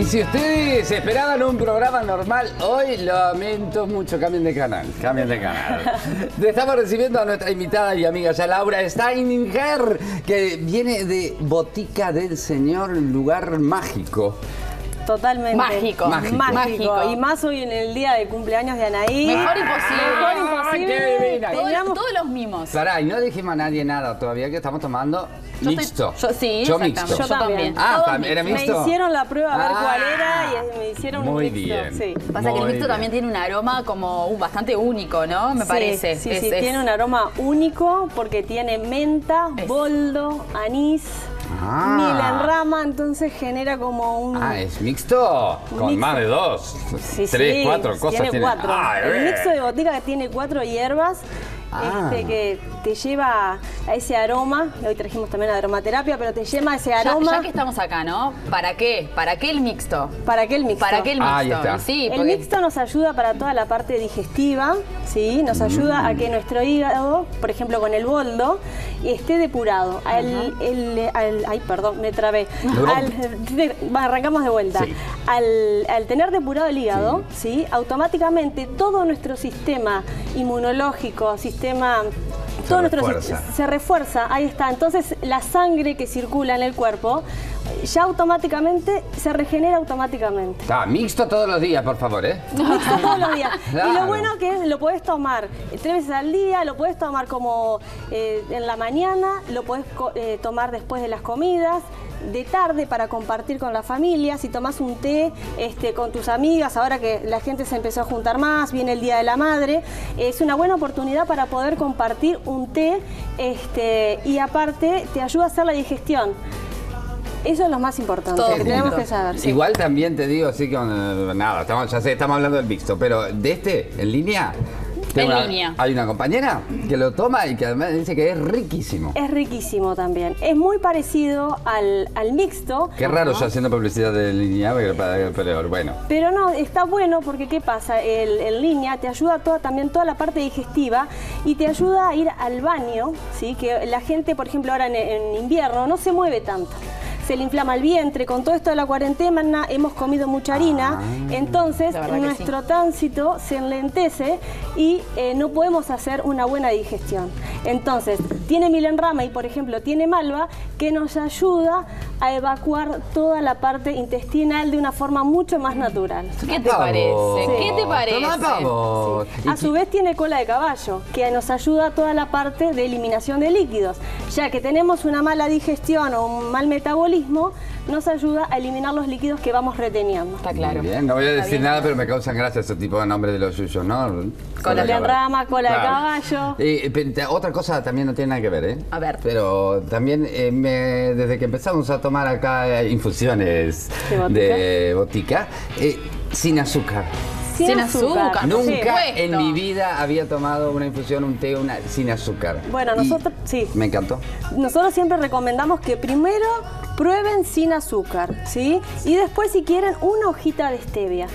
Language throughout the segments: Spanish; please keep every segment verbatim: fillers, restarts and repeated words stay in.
si ustedes esperaban un programa normal, hoy lamento mucho, cambien de canal, cambien de canal. Estamos recibiendo a nuestra invitada y amiga ya Laura Steininger, que viene de Botica del Señor, lugar mágico. Totalmente. Mágico. Mágico. Mágico. Mágico. Y más hoy en el día de cumpleaños de Anaí. Mejor imposible. Mejor imposible. ¡Qué divina! Todos, todos los mimos. Pará, y no dijimos a nadie nada todavía, que estamos tomando Yo mixto. estoy- yo- sí, yo exactamente. mixto. Yo también. Ah, Todos también era Me mixto. hicieron la prueba a ver Ah, cuál era y me hicieron un muy mixto. bien. Sí. Pasa que el Muy mixto bien. también tiene un aroma como uh, bastante único, ¿no? Me Sí, parece. Sí, Es- sí, es- tiene un aroma único porque tiene menta, Es- boldo, anís, Ah. miel en rama, entonces genera como un... Ah, es mixto con Mixto. más de dos, Sí, tres, sí, cuatro cosas. tiene cuatro. Ah, el bien. mixto de Botica que tiene cuatro hierbas. Ah. Este, que te lleva a ese aroma, hoy trajimos también aromaterapia, pero te lleva a ese Ya, aroma. ya que estamos acá, ¿no? ¿Para qué? ¿Para qué el mixto? ¿Para qué el mixto? ¿Para qué el mixto? Ahí está. Y sí, El porque- mixto nos ayuda para toda la parte digestiva, ¿sí? Nos ayuda a que nuestro hígado, por ejemplo con el boldo, esté depurado. Al, el- al- ay, perdón, me trabé. Al- va, arrancamos de vuelta. Sí. Al, al tener depurado el hígado, ¿sí? Automáticamente todo nuestro sistema inmunológico, sistema... Se todo nuestro refuerza. sis- se refuerza, ahí está. Entonces la sangre que circula en el cuerpo ya automáticamente se regenera automáticamente. Ah, mixto todos los días, por favor, ¿eh? Mixto todos los días. Y Claro. lo bueno que es, lo podés tomar tres veces al día, lo podés tomar como eh, en la mañana, lo podés co- eh, tomar después de las comidas, de tarde para compartir con la familia, si tomás un té este, con tus amigas, ahora que la gente se empezó a juntar más, viene el Día de la Madre, es una buena oportunidad para poder compartir un té este, y aparte te ayuda a hacer la digestión. Eso es lo más importante, Todo que tenemos junto. que saber. sí. Igual también te digo, así que eh, nada, estamos, ya sé, estamos hablando del mixto, pero de este, en línea, tengo En una- línea. hay una compañera que lo toma y que además dice que es riquísimo. Es riquísimo también. Es muy parecido al, al mixto. Qué raro yo haciendo publicidad de línea, pero, pero bueno. Pero no, está bueno porque ¿qué pasa? El, en línea te ayuda toda, también toda la parte digestiva y te ayuda a ir al baño, ¿sí? Que la gente, por ejemplo, ahora en, en invierno no se mueve tanto. Se le inflama el vientre, con todo esto de la cuarentena hemos comido mucha harina, Ah. entonces La verdad que nuestro tránsito se enlentece y eh, no podemos hacer una buena digestión. Entonces, tiene miel en rama y, por ejemplo, tiene malva que nos ayuda a evacuar toda la parte intestinal de una forma mucho más natural. ¿Qué te parece? ¿Qué te parece? Toma pavo. Y- A su vez tiene cola de caballo, que nos ayuda a toda la parte de eliminación de líquidos. Ya que tenemos una mala digestión o un mal metabolismo, nos ayuda a eliminar los líquidos que vamos reteniendo. Está claro. Muy bien, no voy a Está decir bien. nada, pero me causan gracia ese tipo de nombres de los suyos, ¿no? Cola de rama, cola de caballo. Eh, pe- te- otra cosa también no tiene nada que ver, ¿eh? A ver. Pero también eh, me- desde que empezamos a tomar acá eh, infusiones ¿De Botica? de botica, eh, sin azúcar. Sin azúcar. Por Nunca supuesto. en mi vida había tomado una infusión, un té, una sin azúcar. Bueno, Y nosotros- sí. Me encantó. Nosotros siempre recomendamos que primero prueben sin azúcar, ¿sí? Y después, si quieren, una hojita de stevia.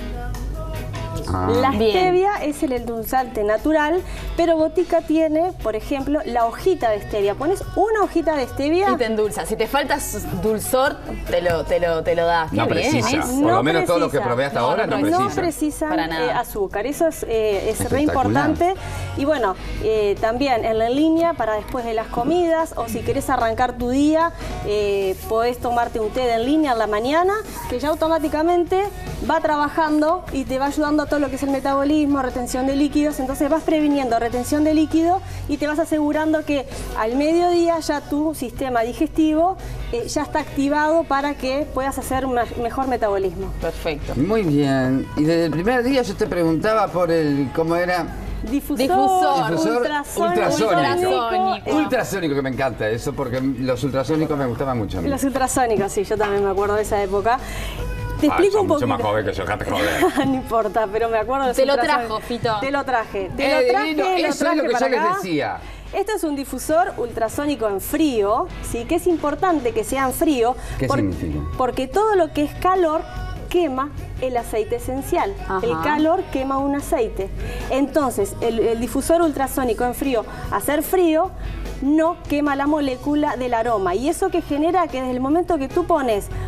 Ah. La Bien. stevia es el endulzante natural, pero Botica tiene, por ejemplo, la hojita de stevia. Pones una hojita de stevia. Y te endulza. Si te falta s- dulzor, te lo, te lo, te lo da. Qué No bien, precisa. eso. Por lo menos todo lo que precisa. probé hasta No, ahora no no, precisa. No precisa. precisan Para nada. eh, azúcar, eso es, eh, es re Espectacular. importante. Y bueno, eh, también en la línea para después de las comidas o si querés arrancar tu día, eh, podés tomarte un té de en línea en la mañana que ya automáticamente va trabajando y te va ayudando a todo lo que es el metabolismo, retención de líquidos. Entonces vas previniendo retención de líquido y te vas asegurando que al mediodía ya tu sistema digestivo eh, ya está activado para que puedas hacer un me- mejor metabolismo. Perfecto. Muy bien. Y desde el primer día yo te preguntaba por el, ¿cómo era? Difusor, Difusor. Difusor ultrasónico. ultrasónico. Eh, Ultrasónico, que me encanta eso, porque los ultrasónicos me gustaban mucho a mí. Los ultrasónicos, sí, yo también me acuerdo de esa época. Te Ah, explico sos un mucho poquito. más joven que yo, dejate joder. No importa, pero me acuerdo de los Te lo ultrasónicos. trajo, Fito. Te lo traje. Te Eh, lo traje, divino, lo eso es traje lo que para yo les acá. decía. Este es un difusor ultrasónico en frío, ¿sí? Que es importante que sea en frío. ¿Qué significa? Porque todo lo que es calor quema el aceite esencial. Ajá. El calor quema un aceite. Entonces, el, el difusor ultrasónico en frío, hacer frío, no quema la molécula del aroma. Y eso que genera que desde el momento que tú pones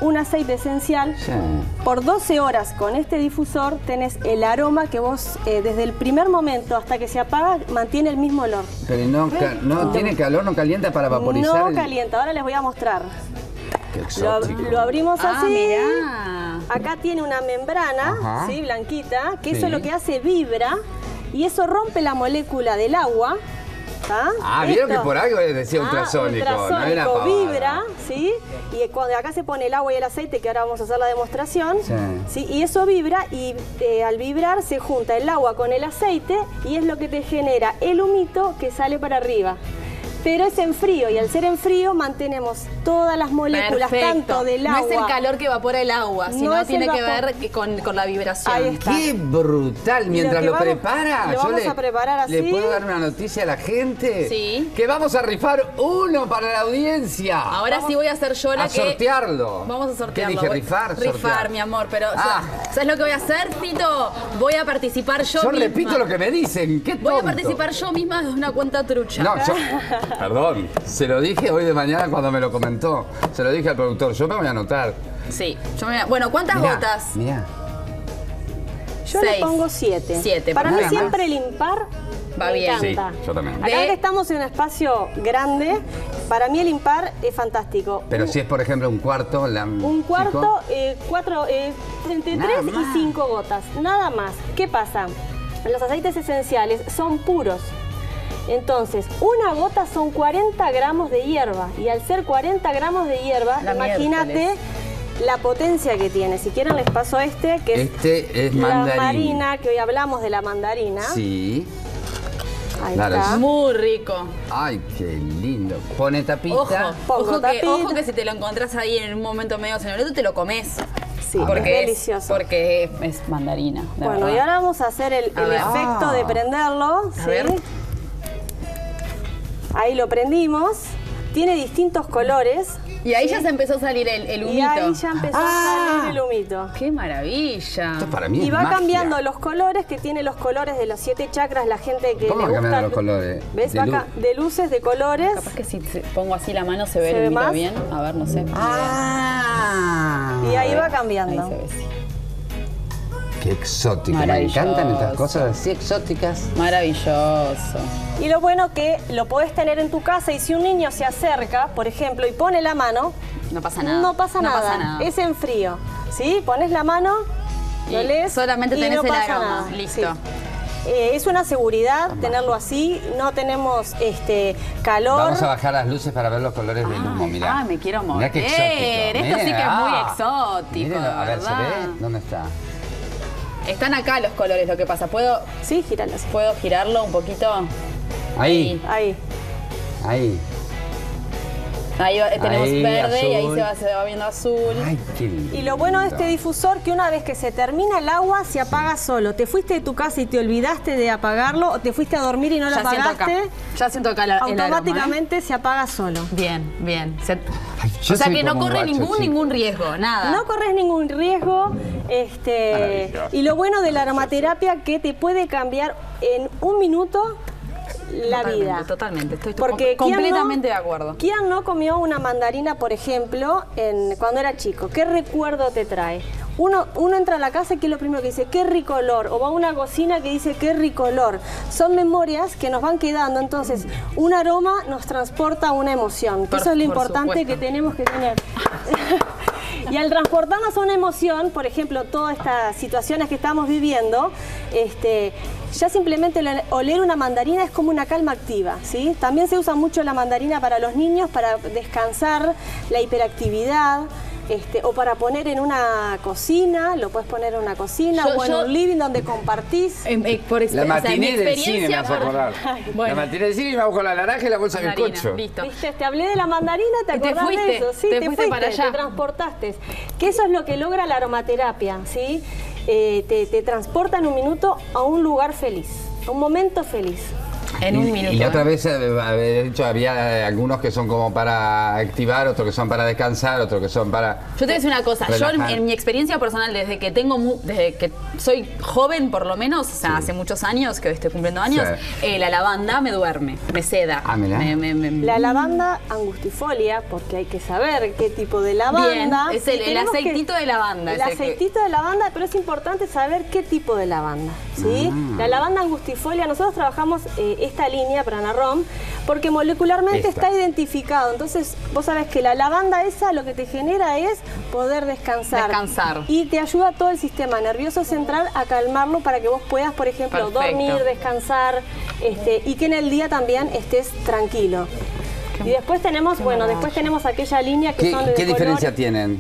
un aceite esencial. Sí. Por doce horas con este difusor tenés el aroma que vos, eh, desde el primer momento hasta que se apaga, mantiene el mismo olor. Pero no, ca- no tiene calor, no calienta para vaporizar. No el- calienta, ahora les voy a mostrar. Qué Lo, exótico. lo abrimos Ah, así. mirá. Acá tiene una membrana, Ajá. ¿sí? Blanquita, que Sí. eso lo que hace vibra y eso rompe la molécula del agua. ¿tá? Ah, vieron Esto- que por algo decía Ah, ultrasónico, no era ultrasónico, pavada. vibra, ¿sí? Y cuando acá se pone el agua y el aceite, que ahora vamos a hacer la demostración, Sí. ¿sí? Y eso vibra y eh, al vibrar se junta el agua con el aceite y es lo que te genera el humito que sale para arriba. Pero es en frío y al ser en frío mantenemos todas las moléculas, Perfecto. tanto del No agua. es el calor que evapora el agua, No sino es tiene el que vapor. ver que con, con la vibración. Ahí está. ¡Qué brutal! Mientras que lo, vamos- prepara, lo yo vamos le, a preparar así. ¿le puedo dar una noticia a la gente? Sí. Que vamos a rifar uno para la audiencia. Ahora sí voy a hacer yo la a que... sortearlo. Vamos a sortearlo. ¿Qué dije? Voy- ¿Rifar? Rifar, Sortear. mi amor, pero... Ah. ¿sabes lo que voy a hacer, Tito? Voy a participar yo Yo misma. repito lo que me dicen. ¡Qué Voy a tonto! participar yo misma desde una cuenta trucha. No, yo, perdón, se lo dije hoy de mañana cuando me lo comentó. Se lo dije al productor, yo me voy a anotar. Sí. Yo me... Bueno, ¿cuántas Mirá, gotas? Mirá. Yo Seis. le pongo siete. Siete, Para por mí nada siempre el impar Va me bien. encanta. Sí, yo también. Acá De- que estamos en un espacio grande, para mí el impar es fantástico. Pero un, si es, por ejemplo, un cuarto... La, un cuarto, chico, eh, cuatro, eh, entre Nada tres más. y cinco gotas, nada más. ¿Qué pasa? Los aceites esenciales son puros. Entonces, una gota son cuarenta gramos de hierba. Y al ser cuarenta gramos de hierba, La imagínate miércoles. la potencia que tiene. Si quieren les paso este, que es Este es la mandarín. marina, que hoy hablamos de la mandarina. Sí. Ahí Claro, está. es- Muy rico. Ay, qué lindo. Pone tapita. Ojo, Pongo ojo que, tapita. ojo que si te lo encontrás ahí en un momento medio señorito, te lo comes. Sí, porque es delicioso. Porque es, es mandarina. de Bueno, verdad. y ahora vamos a hacer el, A el ver. efecto Ah. de prenderlo. ¿sí? ver. Ahí lo prendimos. Tiene distintos colores. Y ahí ya se empezó a salir el, el humito. Y ahí ya empezó Ah. a salir el humito. ¡Qué maravilla! Esto para mí Y es va magia. cambiando los colores, que tiene los colores de los siete chakras, la gente que ¿Cómo le va gusta. cambiando los colores? ¿Ves? De Va luz. ca- de luces, de colores. Capaz que si te pongo así la mano se ve ¿Se el ve humito más? bien. A ver, no sé. Ah. Y ahí va Ahí cambiando. se ve, sí. Qué exótico. Me Maravilloso. encantan estas cosas así exóticas. Maravilloso. Y lo bueno que lo podés tener en tu casa y si un niño se acerca, por ejemplo, y pone la mano, No pasa nada. no pasa, No nada. pasa nada. Es en frío. ¿Sí? Pones la mano, Y lo lees solamente y tenés no el pasa aroma. nada. Listo. Sí. Eh, es una seguridad tenerlo así, no tenemos este calor. Vamos a bajar las luces para ver los colores del humo, mirá. ay, me quiero Mirá morir. qué exótico. Esto sí que es Mirá. muy exótico, Mírenlo, a ver, ¿se ¿verdad? ve? ¿Dónde está? Están acá los colores, lo que pasa. ¿Puedo, Sí, gíralo así. puedo girarlo un poquito? Ahí, Ahí. ahí. Ahí va- tenemos Ahí, verde y ahí azul. se va, se va viendo azul. Ay, qué lindo. Y lo bueno de este difusor que una vez que se termina el agua se apaga solo. Te fuiste de tu casa y te olvidaste de apagarlo o te fuiste a dormir y no lo ya siento acá. apagaste, Ya siento acá la, el aroma, ¿eh? automáticamente se apaga solo. Bien, bien. Se- Ay, yo o sea soy que no como un corre guacho, ningún, chico. ningún riesgo, nada. No corres ningún riesgo. Este, Maravilloso. y lo bueno de la aromaterapia que te puede cambiar en un minuto la Totalmente, vida. Totalmente, estoy Porque com- ¿quién completamente no- de acuerdo. ¿Quién no comió una mandarina, por ejemplo, en, cuando era chico? ¿Qué recuerdo te trae? Uno, uno entra a la casa y ¿qué es lo primero que dice? ¡Qué rico olor! O va a una cocina que dice ¡qué rico olor! Son memorias que nos van quedando. Entonces, un aroma nos transporta a una emoción. Por- Eso es lo por importante supuesto. que tenemos que tener. Y al transportarnos a una emoción, por ejemplo, todas estas situaciones que estamos viviendo, este, ya simplemente el oler una mandarina es como una calma activa, ¿sí? También se usa mucho la mandarina para los niños, para descansar, la hiperactividad. Este, o para poner en una cocina, lo puedes poner en una cocina Yo- o en yo- un living donde compartís. Eh, eh, por ex- La o sea, mi matiné del experiencia cine me hace por- acordar. Bueno. La matiné del cine y me hago con la naranja y la bolsa de Mandarina, bizcocho. listo. ¿Viste? Te hablé de la mandarina, ¿te Y te acordás fuiste, de eso? Sí, te te, fuiste para allá. te transportaste. Que eso es lo que logra la aromaterapia, ¿sí? Eh, te, te transporta en un minuto a un lugar feliz, a un momento feliz. En y, un minuto. Y la otra ¿eh? vez, de hecho, había algunos que son como para activar, otros que son para descansar, otros que son para... Yo te voy a decir una cosa, relajar. yo en, en mi experiencia personal, desde que tengo, mu- desde que soy joven por lo menos, o sea, Sí. hace muchos años, que estoy cumpliendo años, Sí. eh, la lavanda me duerme, me seda. Ah, mirá. Me, me, me- La lavanda angustifolia, porque hay que saber qué tipo de lavanda. Bien, es el- Y el tenemos que- aceitito de lavanda, El es el que- aceitito de lavanda, pero es importante saber qué tipo de lavanda. ¿sí? Ah. La lavanda angustifolia, nosotros trabajamos eh, esta línea para Anarom, porque molecularmente Esta. está identificado. Entonces, vos sabés que la lavanda esa lo que te genera es poder descansar. Descansar. Y te ayuda todo el sistema nervioso central a calmarlo para que vos puedas, por ejemplo, Perfecto. dormir, descansar, este, y que en el día también estés tranquilo. Y después tenemos, bueno, después tenemos aquella línea que ¿Qué, son de qué color- diferencia tienen?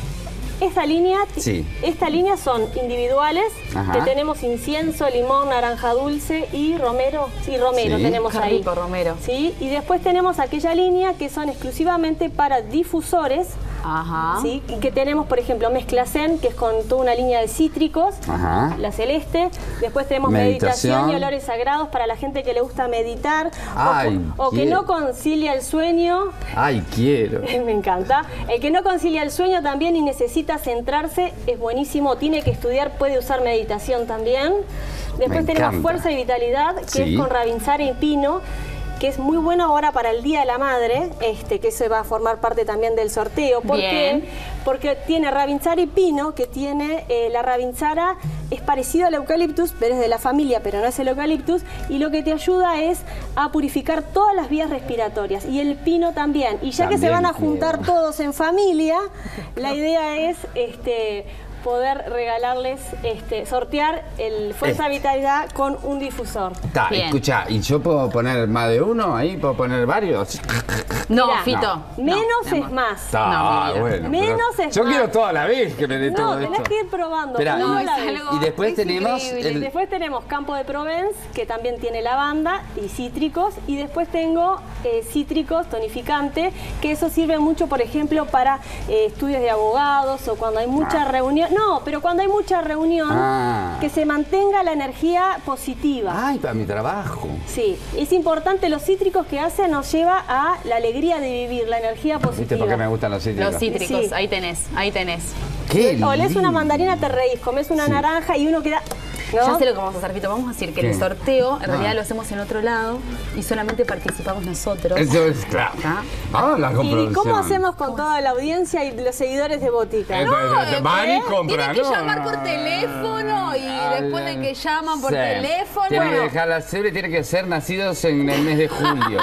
Esta línea, Sí. esta línea son individuales, Ajá. que tenemos incienso, limón, naranja dulce y romero. Sí, romero Sí. tenemos Qué ahí. rico, romero. Sí, y después tenemos aquella línea que son exclusivamente para difusores. Ajá. ¿Sí? Y que tenemos, por ejemplo, mezclacén, que es con toda una línea de cítricos, Ajá. la celeste. Después tenemos Meditación. meditación y olores sagrados para la gente que le gusta meditar o Ay, co- o, que quiero. no concilia el sueño. Ay, quiero. Me encanta. El que no concilia el sueño también y necesita centrarse, es buenísimo. Tiene que estudiar, puede usar meditación también. Después Me tenemos encanta. fuerza y vitalidad, que Sí. es con Ravinzara y pino, que es muy bueno ahora para el Día de la Madre, este, que se va a formar parte también del sorteo. ¿Por Bien. qué? Porque tiene Ravinzara y pino, que tiene eh, la Ravinzara, es parecido al eucaliptus, pero es de la familia, pero no es el eucaliptus, y lo que te ayuda es a purificar todas las vías respiratorias, y el pino también. Y ya que se También van a juntar quiero. todos en familia, la idea es este, poder regalarles, este, sortear el Fuerza Este. Vitalidad con un difusor. Ta, Bien. escucha, ¿y yo puedo poner más de uno ahí? ¿Puedo poner varios? No, Mirá, Fito. no. no, Menos mi es amor. más. Ta, No, mi vida. bueno. Menos pero es Yo más. quiero toda la vez que me dé No, todo tenés esto. que ir probando. Espera, uno y- a la es vez. algo- Y después Es tenemos... increíble. el- Después tenemos Campo de Provence, que también tiene lavanda y cítricos. Y después tengo eh, cítricos tonificante, que eso sirve mucho, por ejemplo, para eh, estudios de abogados o cuando hay mucha Ah. reunión. No, pero cuando hay mucha reunión, Ah. que se mantenga la energía positiva. Ay, para mi trabajo. Sí, es importante, los cítricos que hace nos lleva a la alegría de vivir, la energía ¿Viste positiva. por qué me gustan los cítricos? Los cítricos, Sí. ahí tenés, ahí tenés. Qué Olés una lindo. mandarina, te reís, comes una Sí. naranja y uno queda... ¿no? Ya sé lo que vamos a hacer, Fito. Vamos a decir que ¿Qué? el sorteo, en realidad Ah. lo hacemos en otro lado y solamente participamos nosotros. Eso es claro. ¿Está? Vamos a la ¿Y comproducción. cómo hacemos con toda la audiencia y los seguidores de Botica? Eh, ¿No? pues, van y ¿eh? compran. Tienen que no, llamar no, por no. teléfono y Ay, después de que llaman por sí. teléfono. Tienen que Bueno, dejar la célebre, tienen que ser nacidos en el mes de julio.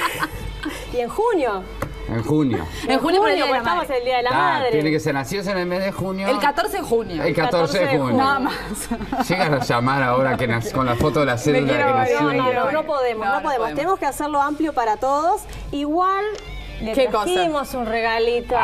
Y en junio. En junio. En junio por el Día de pues la estamos Madre. el Día de la Ah, Madre. tienen que ser nacidos en el mes de junio. El catorce de junio. El catorce de junio. Nada más. Llegas a llamar ahora que nac- con la foto de la cédula quiero que nació. No, morir. no, en- no, no podemos, No, no, no podemos. podemos. Tenemos que hacerlo amplio para todos. Igual le ¿Qué cosa? trajimos un regalito.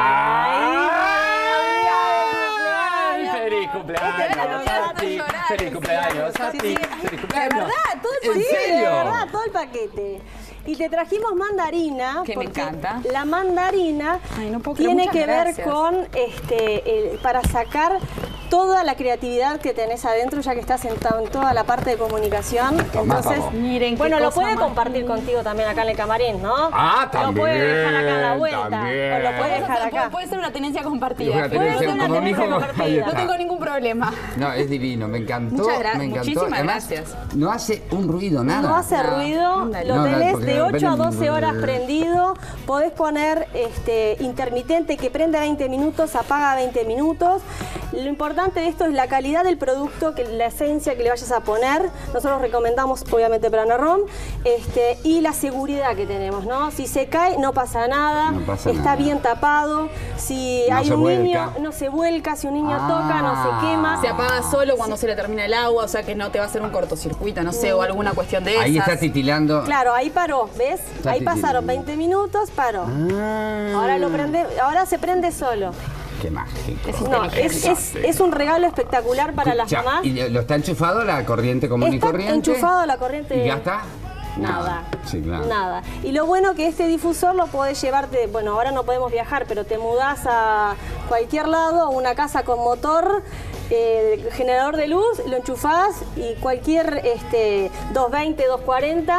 ¡Ay! ¡Feliz cumpleaños a ti! ¡Feliz cumpleaños a ti! ¡Feliz cumpleaños! ¿De verdad? ¿Todo el ¿En Sí, de serio? verdad, todo el paquete. Y te trajimos mandarina. Que me porque encanta. La mandarina Ay, no puedo creer, tiene muchas que ver gracias. con, este, el- para sacar toda la creatividad que tenés adentro, ya que estás sentado en toda la parte de comunicación. Tomá, Entonces, papo. Miren qué bueno, lo cosa puede más compartir contigo también acá en el camarín, ¿no? Ah, Lo también, puede dejar acá en la vuelta. también. O lo puede Puede dejar ser- acá. puede ser una tenencia Y compartida. una Puede tenencia ser una como mi tenencia hijo, compartida. ahí No está. tengo ningún problema. No, es divino, me encantó. Muchas gra- me encantó. muchísimas Además, gracias. no hace un ruido, nada. No hace No, ruido, ándale. lo No, no, tenés porque de de ocho a repente- doce horas prendido, podés poner este, intermitente que prende veinte minutos, apaga veinte minutos. Lo importante de esto es la calidad del producto, que la esencia que le vayas a poner. Nosotros recomendamos obviamente Pranarom, este, y la seguridad que tenemos, ¿no? Si se cae no pasa nada, No pasa está nada. bien tapado, si No hay se un vuelca. niño, no se vuelca, si un niño Ah. toca, no se quema. Se apaga solo cuando se le termina el agua, o sea que no te va a hacer un cortocircuito, no sé, o alguna cuestión de esas. Ahí está titilando. Claro, ahí paró, ¿ves? Está Ahí titilando. pasaron veinte minutos, paró. Ah, Ahora lo prende, ahora se prende solo. Qué mágico. Es No, es, es, es un regalo espectacular para las Ya, mamás. ¿y lo está enchufado a la corriente común y Está corriente? enchufado a la corriente. ¿Y ya está? Nada. Sí, claro. Nada. Y lo bueno que este difusor lo podés llevarte, bueno, ahora no podemos viajar, pero te mudás a cualquier lado, a una casa con motor, eh, generador de luz, lo enchufás y cualquier este, doscientos veinte, doscientos cuarenta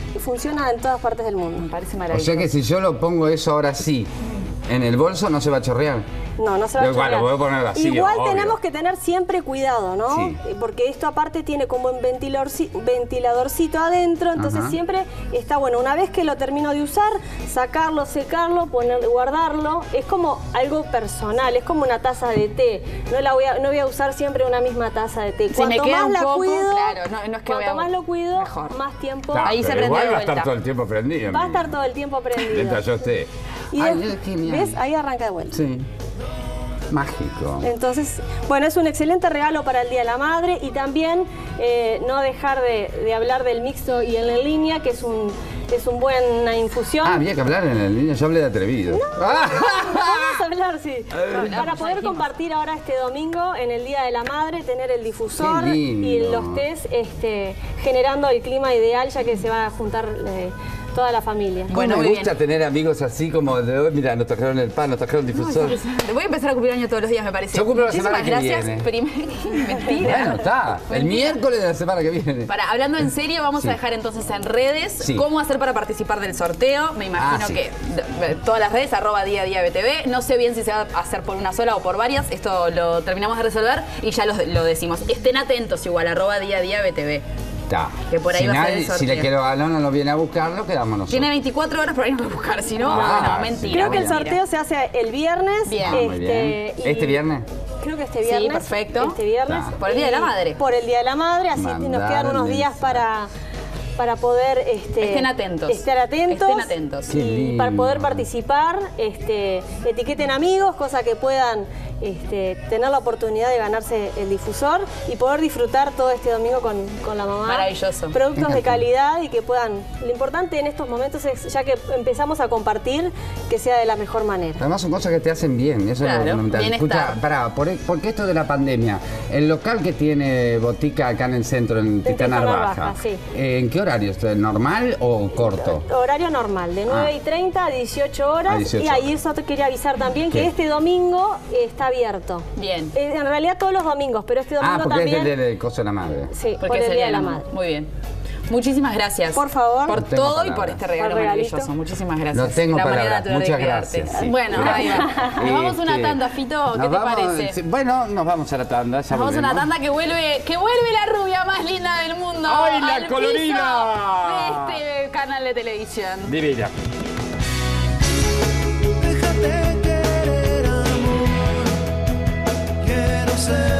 y funciona en todas partes del mundo. Me parece O maravilloso. sea que si yo lo pongo eso ahora sí, en el bolso no se va a chorrear. No, no se va a Igual, chorrear. lo voy a poner así, Igual obvio. tenemos que tener siempre cuidado, ¿no? Sí. Porque esto aparte tiene como un ventiladorci- ventiladorcito adentro, entonces Ajá. siempre está bueno. Una vez que lo termino de usar, sacarlo, secarlo, poner, guardarlo. Es como algo personal, es como una taza de té. No la voy a, no voy a usar siempre una misma taza de té. Si me Cuanto queda más un la poco, cuido, claro, no- no es que cuanto voy a- más lo cuido, mejor. más tiempo Está, Ahí se pero prende igual de va a estar vuelta. todo el tiempo prendido. va a amiga. estar todo el tiempo prendido. Mientras yo esté. Y Ay, es- es genial. ¿Ves? Ahí arranca de vuelta. Sí. Mágico. Entonces, bueno, es un excelente regalo para el Día de la Madre y también eh, no dejar de, de hablar del mixto y el en línea, que es un es un buena infusión. Ah, había que hablar en el niño, yo hablé de atrevido. Ah. Vamos a hablar, sí. Para ya poder dijimos. compartir ahora este domingo, en el Día de la Madre, tener el difusor Qué y lindo. los tés este, generando el clima ideal, ya que se va a juntar eh, toda la familia. Bueno, Bueno, me muy gusta bien. tener amigos así como de hoy. Mira, nos trajeron el pan, nos trajeron el difusor. Te voy a empezar a cumplir años todos los días, me parece. Yo cumplo la Muchísimas semana que gracias. viene. Prim- Mentira. Bueno, está. El Mentira. miércoles de la semana que viene. Para, hablando en serio, vamos Sí. a dejar entonces en redes Sí. cómo hacer para participar del sorteo. Me imagino Ah, sí. que de- de- todas las redes, arroba día a día B T V. No sé bien si se va a hacer por una sola o por varias. Esto lo terminamos de resolver y ya lo, lo decimos. Estén atentos igual, arroba día a día B T V. Está. Que por ahí si va a ser el nadie- Si sorteo. le quiero a Alona no viene a buscarlo, quedamos nosotros. Tiene veinticuatro horas para irnos a buscar, si no, Ah, bueno, sí. mentira. Creo que el mentira. sorteo se hace el viernes. Bien. Ah, muy bien. y- ¿Este viernes? Creo que este Sí, viernes. perfecto. Este viernes. Ah. Por el Día de la Y Madre. Por el Día de la Madre, así Mandar nos quedan unos el días mensaje. para, para poder este, Estén atentos. estar atentos. Estén atentos. Qué Y para poder lindo. participar, este, etiqueten amigos, cosa que puedan este, tener la oportunidad de ganarse el difusor y poder disfrutar todo este domingo con, con la mamá. Maravilloso. Productos Me de encanta. calidad y que puedan. Lo importante en estos momentos es, ya que empezamos a compartir, que sea de la mejor manera. Además son cosas que te hacen bien, eso Claro, es lo fundamental. bienestar. Escucha, pará, por, ¿por qué esto de la pandemia? El local que tiene botica acá en el centro, en Titán Titán Narvaja, Narvaja, sí. ¿en qué horario? ¿Esto es normal o corto? Horario normal, de nueve y treinta a dieciocho horas. A dieciocho y ahí horas. eso te quería avisar también que ¿Qué? este domingo eh, está abierto. Bien. Eh, en realidad todos los domingos, pero este domingo Ah, porque también. es el del coso de la madre. Sí, Porque por es el el Día de la Madre. Muy bien. Muchísimas gracias. Por favor. Por No tengo todo y palabras. por este regalo Por regalito. maravilloso. Muchísimas gracias. No tengo La manera palabras. natural de Muchas quedarte. gracias. sí. Bueno, ahí va. Nos vamos a una Este, tanda, Fito. ¿Qué nos te vamos- parece? sí, bueno, nos vamos a la tanda. Ya Nos vamos a una volvemos. tanda que vuelve, que vuelve la rubia más linda del mundo. ¡Ay, la al piso colorina! de este canal de televisión. Divina. Déjate querer, amor. Quiero ser